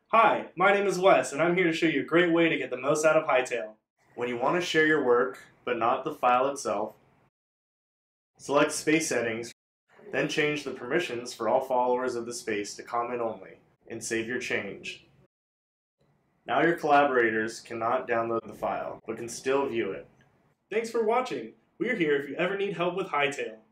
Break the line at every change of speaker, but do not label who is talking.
Hi, my name is Wes, and I'm here to show you a great way to get the most out of Hightail. When you want to share your work, but not the file itself, select Space Settings, then change the permissions for all followers of the space to comment only, and save your change. Now your collaborators cannot download the file, but can still view it. Thanks for watching. We're here if you ever need help with Hightail.